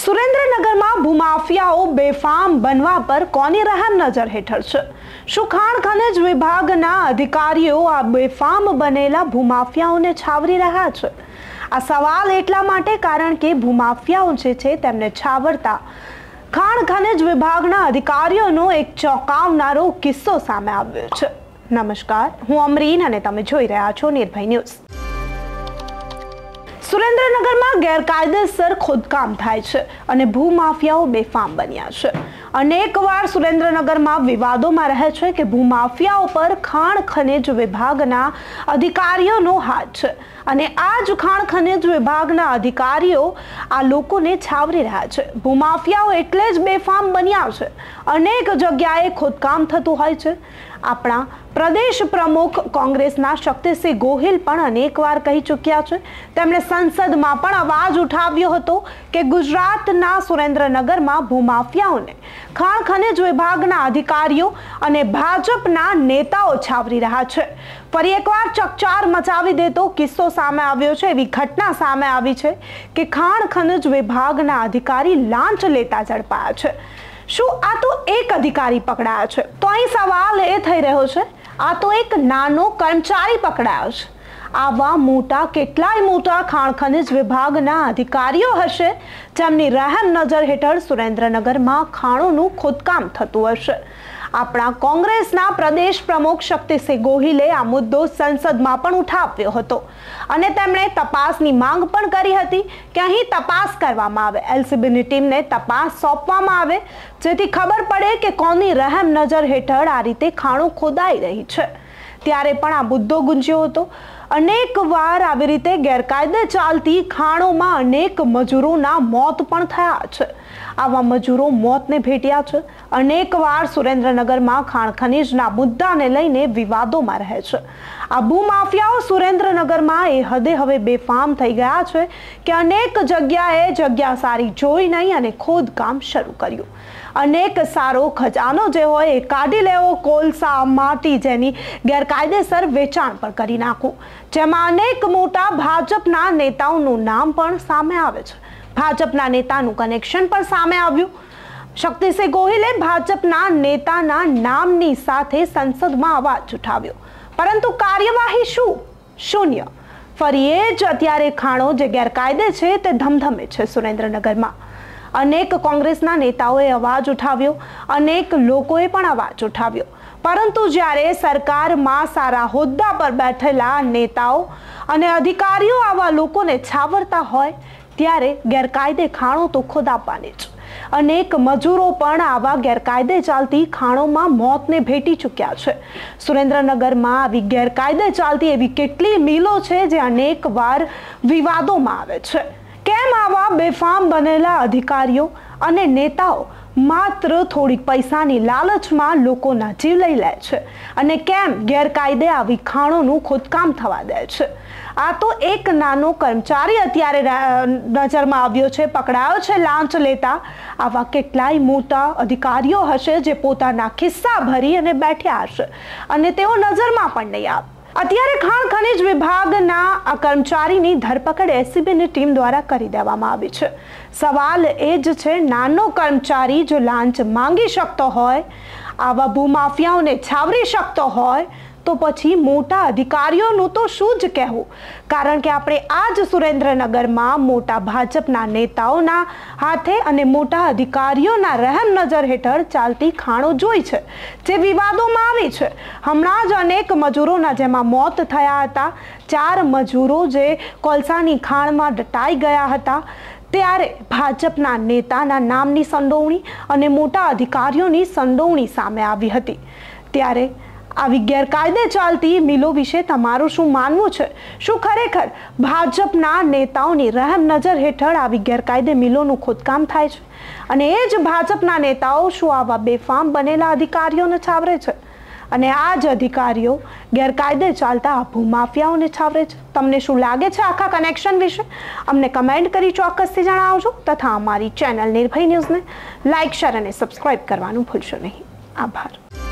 સુરેન્દ્રનગરમાં ભૂમાફિયાઓ બેફામ બનવા પર કોની રહેમ નજર હેઠળ છે? શું ખાણ ખનિજ વિભાગના અધિકારીઓ આ બેફામ બનેલા ભૂમાફિયાઓને છાવરી રહ્યા છે? આ સવાલ એટલા માટે કારણ કે ભૂમાફિયાઓ જે છે તેમને છાવરતા ખાણ ખનિજ વિભાગના અધિકારીઓનો એક ચોંકાવનારો કિસ્સો સામે આવ્યો છે। નમસ્કાર, હું અમરીન અને તમે જોઈ રહ્યા છો નિર્ભય ન્યૂઝ। સુરેન્દ્રનગરમાં ગેરકાયદેસર ખોદકામ થાય છે અને ભૂમાફિયાઓ બેફામ બન્યા છે। અનેકવાર સુરેન્દ્રનગરમાં વિવાદોમાં રહે છે કે ભૂમાફિયાઓ પર ખાણ ખનિજ વિભાગના અધિકારીઓનો હાથ છે અને આ જ ખાણ ખનિજ વિભાગના અધિકારીઓ આ લોકોને છાવરી રહ્યા છે। ભૂમાફિયાઓ એટલે જ બેફામ બન્યા છે। અનેક જગ્યાએ ખોદકામ થતું હોય છે। આપણા પ્રદેશ પ્રમુખ કોંગ્રેસના શક્તિસિંહ ગોહિલ પણ અનેકવાર કહી ચૂક્યા છે। તેમણે સંસદમાં પણ અવાજ ઉઠાવ્યો હતો કે ગુજરાતના સુરેન્દ્રનગરમાં ભૂમાફિયાઓને ખાણ ખનિજ વિભાગના અધિકારીઓ અને ભાજપના નેતાઓ છાવરી રહ્યા છે। ફરી એકવાર ચકચાર મચાવી દેતો કિસ્સો સામે આવ્યો છે। એવી ઘટના સામે આવી છે કે ખાણ ખનિજ વિભાગના અધિકારી લાંચ લેતા ઝડપાયા છે। શું આ તો એક અધિકારી પકડાયા છે? તો અહીં સવાલ એ થઈ રહ્યો છે, આ તો એક નાનો કર્મચારી પકડાયો છે। આવા મોટા કેટલાય મોટા ખાણ ખનિજ વિભાગના અધિકારીઓ હશે જેમની રહેમ નજર હેઠળ સુરેન્દ્રનગરમાં ખાણોનું ખોદકામ થતું હશે। આપણા કોંગ્રેસના પ્રદેશ પ્રમુખ શક્તિસિંહ ગોહિલે આ મુદ્દો સંસદમાં પણ ઉઠાવ્યો હતો અને તેમણે તપાસની માંગ પણ કરી હતી કે અહીં તપાસ કરવામાં આવે, એલસીબીની ટીમને તપાસ સોંપવામાં આવે જેથી ખબર પડે કે કોની રહેમ નજર હેઠળ આ રીતે ખાણો ખોદાઈ રહી છે। ત્યારે પણ આ મુદ્દો ગુંજ્યો હતો। અનેક વાર આવી રીતે ગેરકાયદે ચાલતી ખાણોમાં અનેક મજૂરોના મોત પણ થયા છે। આવા મજૂરો મોતને ભેટ્યા છે। અનેક વાર સુરેન્દ્રનગરમાં ખાણ ખનિજના મુદ્દાને લઈને વિવાદોમાં રહે છે। આ ભૂમાફિયાઓ સુરેન્દ્રનગરમાં એ હદે હવે બેફામ થઈ ગયા છે કે અનેક જગ્યાએ જગ્યા સારી જોઈ નહીં અને ખોદકામ શરૂ કર્યું। અનેક સારો ખજાનો જે હોય એ કાઢી લેવો, કોલસા, માટી જેની ગેરકાયદેસર વેચાણ પણ કરી નાખવું, જેમાં અનેક મોટા ભાજપના નેતાઓનું નામ પણ સામે આવે છે। ભાજપના નેતાનું કનેક્શન પણ સામે આવ્યું। શક્તિસિંહ ગોહિલે ભાજપના નેતાના નામની સાથે સંસદમાં અવાજ ઉઠાવ્યો, પરંતુ કાર્યવાહી શું? શૂન્ય। ફરી એ જ અત્યારે ખાણો જે ગેરકાયદે છે તે ધમધમે છે સુરેન્દ્રનગરમાં। અનેક કોંગ્રેસના નેતાઓએ અવાજ ઉઠાવ્યો, અનેક લોકોએ પણ અવાજ ઉઠાવ્યો, પરંતુ જ્યારે સરકારમાં સારા હોદ્દા પર બેઠેલા નેતાઓ અને અધિકારીઓ આવા લોકોને છાવરતા હોય ત્યારે ગેરકાયદે ખાણો તો ખોદાવવાની જ। અનેક મજૂરો પણ આવા ગેરકાયદે ચાલતી ખાણોમાં મોતને ભેટી ચૂક્યા છે। સુરેન્દ્રનગરમાં આવી ગેરકાયદે ચાલતી એવી કેટલી મિલો છે જે અનેક વાર વિવાદોમાં આવે છે। કેમ આવા બેફામ બનેલા અધિકારીઓ અને નેતાઓ માત્ર થોડીક પૈસાની લાલચમાં લોકોના જીવ લઈ લે છે અને કેમ ગેરકાયદે આવી ખાણોનું ખોદકામ થવા દે છે? આ તો એક નાનો કર્મચારી અત્યારે નજરમાં આવ્યો છે, પકડાયો છે લાંચ લેતા। આવા કેટલાય મોટા અધિકારીઓ હશે જે પોતાના ખિસ્સા ભરી અને બેઠ્યા હશે અને તેઓ નજરમાં પણ નહીં આવે। અત્યારે ખાણ ખનિજ વિભાગના આ કર્મચારીની ધરપકડ એલસીબીની ટીમ દ્વારા કરી દેવામાં આવી છે। સવાલ એ જ છે, નાનો કર્મચારી જો લાંચ માંગી શકતો હોય, આવા ભૂમાફિયાઓને છાવરી શકતો હોય તો પછી મોટા અધિકારીઓનું તો શું જ કહેવું? કારણ કે આપણે આ જ સુરેન્દ્રનગરમાં મોટા ભાજપના નેતાઓના હાથે અને મોટા અધિકારીઓના રહેમ નજર હેઠળ ચાલતી ખાણો જોઈ છે જે વિવાદોમાં આવી છે। હમણાં જ અનેક મજૂરોના જેમાં મોત થયા હતા। 4 મજૂરો જે કોલસાની ખાણમાં દટાઈ ગયા હતા ત્યારે ભાજપના નેતાના નામની સંડોવણી અને મોટા અધિકારીઓની સંડોવણી સામે આવી હતી। ત્યારે આવી ગેરકાયદે ચાલતી મિલો વિશે તમારું શું માનવું છે? શું ખરેખર ભાજપના નેતાઓની રહેમ નજર હેઠળ આવી ગેરકાયદે મિલોનું ખોદકામ થાય છે? અને એ જ ભાજપના નેતાઓ શું આવા બેફામ બનેલા અધિકારીઓને છાવરે છે? અને આ જ અધિકારીઓ ગેરકાયદે ચાલતા ભૂમાફિયાઓને છાવરે છે? તમને શું લાગે છે આખા કનેક્શન વિશે? અમને કમેન્ટ કરી ચોક્કસથી જણાવજો તથા અમારી ચેનલ નિર્ભય ન્યૂઝને લાઇક, શેર અને સબસ્ક્રાઇબ કરવાનું ભૂલશો નહીં। આભાર।